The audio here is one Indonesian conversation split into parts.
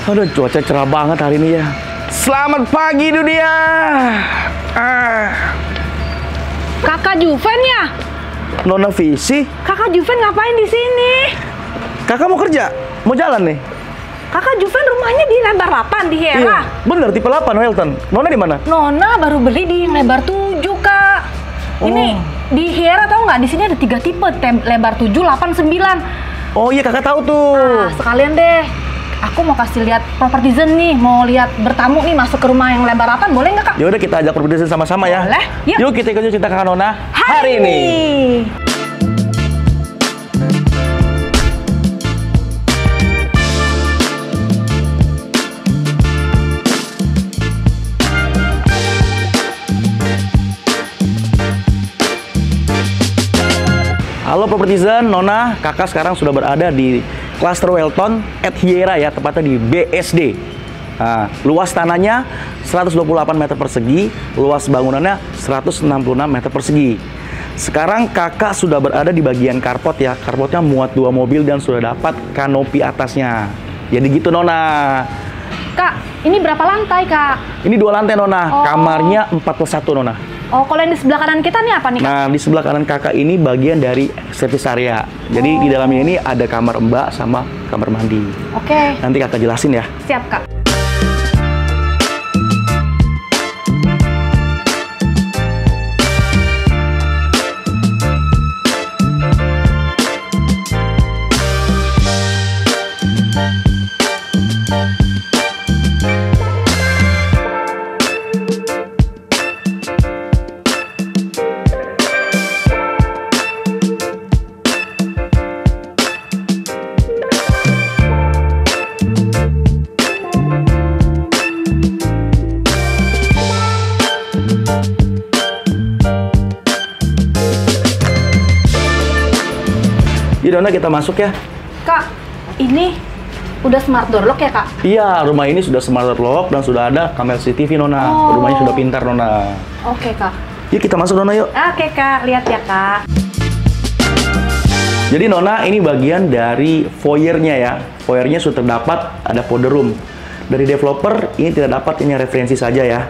Aduh, cuaca cerah banget hari ini ya. Selamat pagi dunia. Kakak Juven ya? Nona Visi, Kakak Juven ngapain di sini? kakak mau kerja? Mau jalan nih? Kakak Juven rumahnya di lebar 8 di Hera. Iya, bener tipe 8 Welton. Nona di mana? Nona baru beli di yang lebar 7, Kak. Ini di Hera tahu nggak? Di sini ada 3 tipe, lebar 7, 8, 9. Oh iya, kakak tahu tuh. Nah, sekalian deh. Aku mau kasih lihat Propertizen nih, mau lihat bertamu nih masuk ke rumah yang lebar 8, boleh nggak, Kak? Ya udah kita ajak Propertizen sama-sama ya. Boleh. Yuk kita ikut cerita kakak Nona hari ini. Halo Propertizen, Nona, kakak sekarang sudah berada di Cluster Welton at Hierra ya, tepatnya di BSD. Nah, luas tanahnya 128 meter persegi, luas bangunannya 166 meter persegi. Sekarang kakak sudah berada di bagian carport ya, carportnya muat 2 mobil dan sudah dapat kanopi atasnya. Jadi gitu Nona. Kak, ini berapa lantai, Kak? Ini 2 lantai Nona, kamarnya 4+1 Nona. Oh, kalau yang di sebelah kanan kita nih apa nih, Kak? Nah, di sebelah kanan kakak ini bagian dari service area. Jadi di dalamnya ini ada kamar mbak sama kamar mandi. Oke. Nanti kakak jelasin ya. Siap, Kak. Jadi Nona kita masuk ya. Kak, ini udah smart door lock ya, Kak? Iya, rumah ini sudah smart lock dan sudah ada kamera CCTV Nona. Rumahnya sudah pintar Nona. Oke, Kak. Yuk kita masuk Nona yuk. Oke, Kak. Lihat ya, Kak. Jadi Nona ini bagian dari foyernya ya. Foyernya sudah terdapat ada powder room. Dari developer ini tidak dapat, hanya referensi saja ya.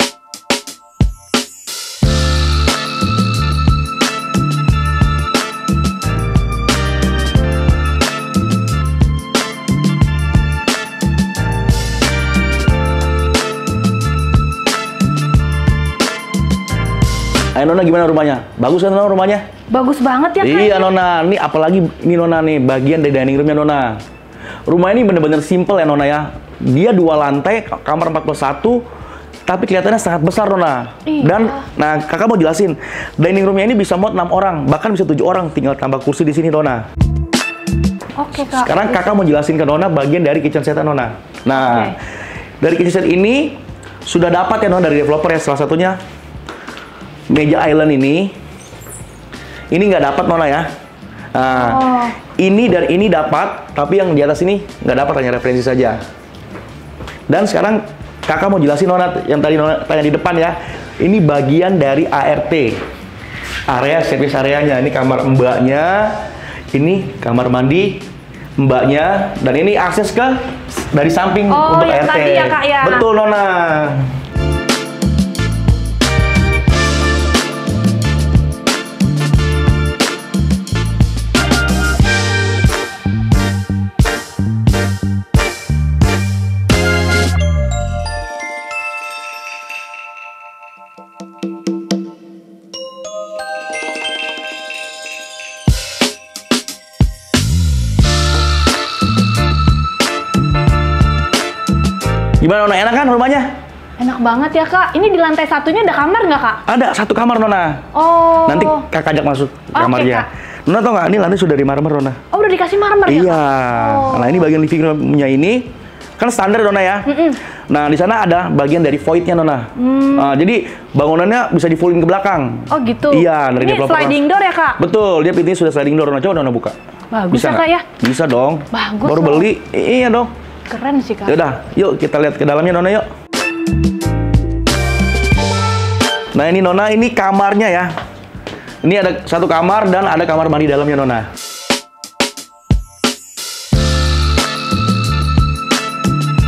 Ayo Nona, gimana rumahnya? Bagus kan Nona rumahnya? Bagus banget ya, Kak. Iya Nona, ini apalagi ini Nona nih, bagian dari dining roomnya Nona. Rumah ini bener-bener simple ya Nona ya. Dia 2 lantai, kamar 4+1, tapi kelihatannya sangat besar Nona. Iya. Dan, nah kakak mau jelasin, dining roomnya ini bisa muat 6 orang, bahkan bisa 7 orang, tinggal tambah kursi di sini Nona. Oke, Kak. Sekarang kakak mau jelasin ke Nona bagian dari kitchen set Nona. Nah, dari kitchen set ini sudah dapat ya Nona dari developer ya, salah satunya meja island ini nggak dapat Nona ya. Nah, ini dan ini dapat, tapi yang di atas ini nggak dapat, hanya referensi saja. Dan sekarang kakak mau jelasin Nona yang tadi Nona tanya di depan ya. Ini bagian dari ART, area service areanya. Ini kamar mbaknya, ini kamar mandi mbaknya, dan ini akses ke dari samping untuk yang ART. tadi ya, Kak, ya? Betul Nona. Gimana Nona, enak kan rumahnya? Enak banget ya, Kak. Ini di lantai satunya ada kamar nggak, Kak? Ada 1 kamar Nona. Oh. Nanti kakak ajak masuk kamarnya. Kak. Nona tau nggak, ini lantai sudah dari marmer Nona. Oh, udah dikasih marmer ya, Kak? Iya. Nah ini bagian living roomnya ini kan standar Nona ya. Nah di sana ada bagian dari voidnya Nona. Nah, jadi bangunannya bisa di fullin ke belakang. Oh gitu. Iya, dari ini developer. sliding door ya, Kak? Betul, dia pintunya sudah sliding door Nona. Coba Nona buka. Bagus Bisa ya, nggak? Kak ya? Bisa dong. Bagus Baru loh. beli. Iya dong. Keren sih, Kak. Yaudah, yuk kita lihat ke dalamnya Nona yuk. Nah ini Nona, ini kamarnya ya. Ini ada 1 kamar dan ada kamar mandi dalamnya Nona.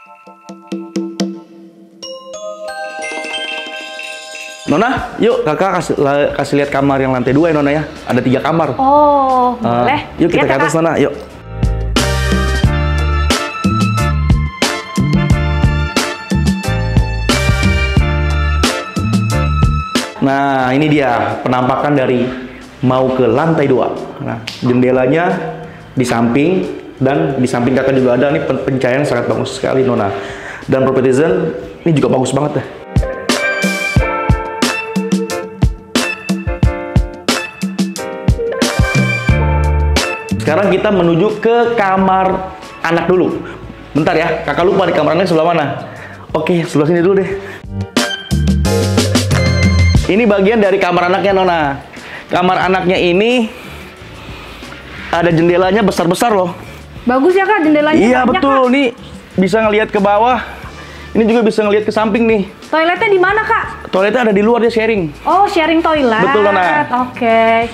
Nona, yuk kakak kasih lihat kamar yang lantai 2 ya Nona ya. Ada 3 kamar. Oh, boleh. Yuk kita ke atas Nona, yuk. Nah, ini dia penampakan dari mau ke lantai 2. Nah, jendelanya di samping dan di samping kakak juga ada nih pencahayaan sangat bagus sekali Nona. Dan properti Zen ini juga bagus banget ya. Sekarang kita menuju ke kamar anak dulu. Bentar ya, kakak lupa di kamar anaknya sebelah mana. Oke, sebelah sini dulu deh. Ini bagian dari kamar anaknya Nona. Kamar anaknya ini ada jendelanya besar-besar loh. Bagus ya Kak jendelanya? Iya banyak, betul, Kak. nih bisa ngelihat ke bawah. Ini juga bisa ngelihat ke samping nih. Toiletnya di mana Kak? Toiletnya ada di luar, dia sharing. Oh, sharing toilet. Betul Nona. Oke.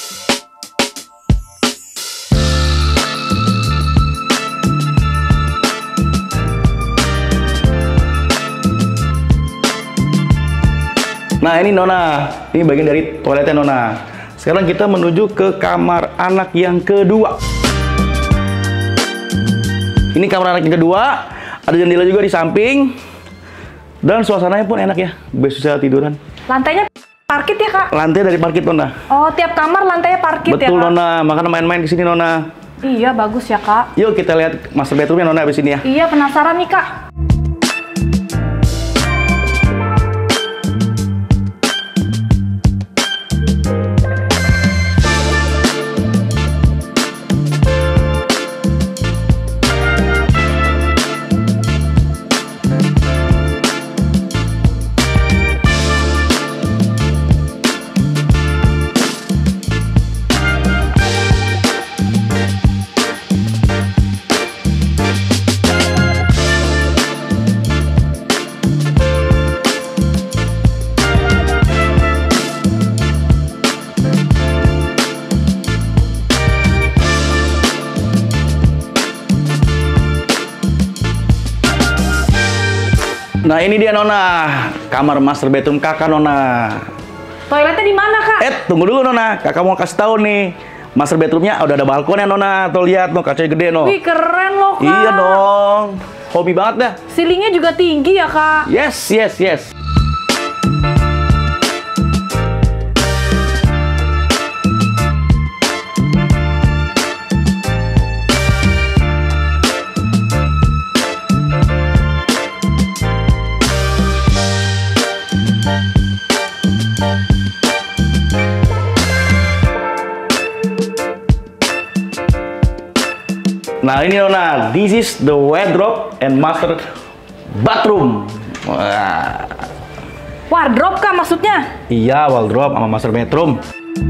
Nah ini Nona, ini bagian dari toiletnya Nona. Sekarang kita menuju ke kamar anak yang kedua. Ini kamar anak yang kedua, ada jendela juga di samping. Dan suasananya pun enak ya, bisa tiduran. Lantainya parkit ya Kak? Lantai dari parkit Nona. Oh, tiap kamar lantainya parkit ya Kak? Betul Nona, makanya main-main ke sini Nona. Iya, bagus ya Kak. Yuk kita lihat master bedroomnya Nona abis ini ya. Iya, penasaran nih Kak. Nah ini dia Nona, kamar master bedroom kakak Nona. Toiletnya di mana Kak? Tunggu dulu Nona, kakak mau kasih tahu nih. Master bedroomnya udah ada balkonnya Nona, tuh lihat no, kacanya gede no. Wih keren loh Kak. Iya dong, hobi banget dah. Ceilingnya juga tinggi ya Kak? Yes, yes, yes. Nah ini Nona, this is the wardrobe and master bathroom. Wah. Wardrobe Kak maksudnya? Iya, wardrobe sama master bedroom.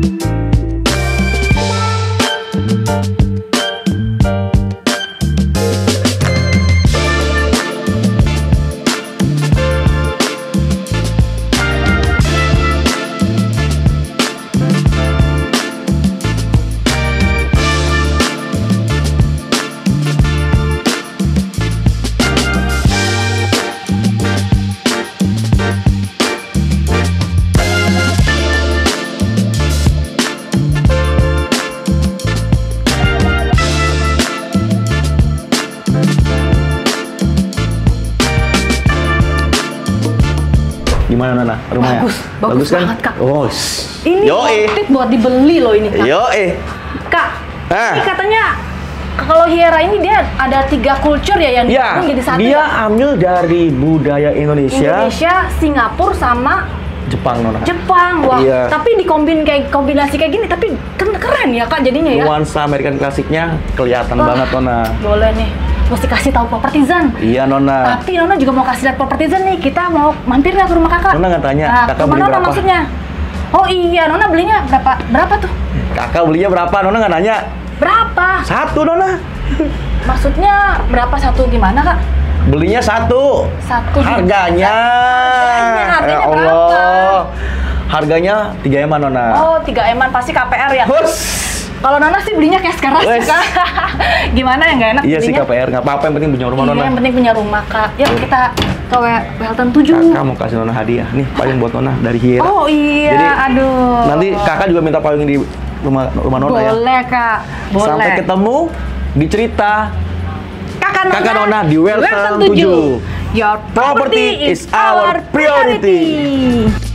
Gimana Nona? Rumahnya? Bagus kan? banget Kak. Oh, ini worth it buat dibeli loh ini Kak. Kak, ini katanya kalau Hiera ini dia ada 3 culture ya yang digabung jadi satu. Dia ambil dari budaya Indonesia, Singapura sama Jepang Nona. Jepang, wah. Iya. Tapi kombinasi kayak gini, tapi keren ya Kak jadinya ya. Nuansa American klasiknya kelihatan banget Nona. Boleh nih. Mesti kasih tahu Properti Zen. Iya Nona. Tapi Nona juga mau kasih lihat Properti Zen nih. Kita mau mampir nggak ke rumah kakak? Nona nggak tanya. Nah, kakak beli Nona berapa? Maksudnya? Oh iya, Nona belinya berapa tuh? Kakak belinya berapa? Nona nggak nanya. Berapa? 1 Nona. Maksudnya berapa satu gimana Kak? Belinya 1. Harganya. Harganya Ya Allah. Harganya 3 eman Nona. Oh 3 eman pasti KPR ya? Hus. Kalau Nona sih belinya kayak sekarang sih, Kak. Gimana ya, nggak enak iya belinya? Sih Kak, PR nggak apa-apa, yang penting punya rumah Nona. Yang penting punya rumah, Kak. Yuk kita ke Welton 7. Kakak mau kasih Nona hadiah. Nih, payung buat Nona dari Hiera. Oh iya, jadi, aduh. Nanti Kakak juga minta payung di rumah Nona. Boleh, ya? Boleh, Kak. Boleh. Sampai ketemu di cerita Kakak Nona di Welton 7. Your property is our priority.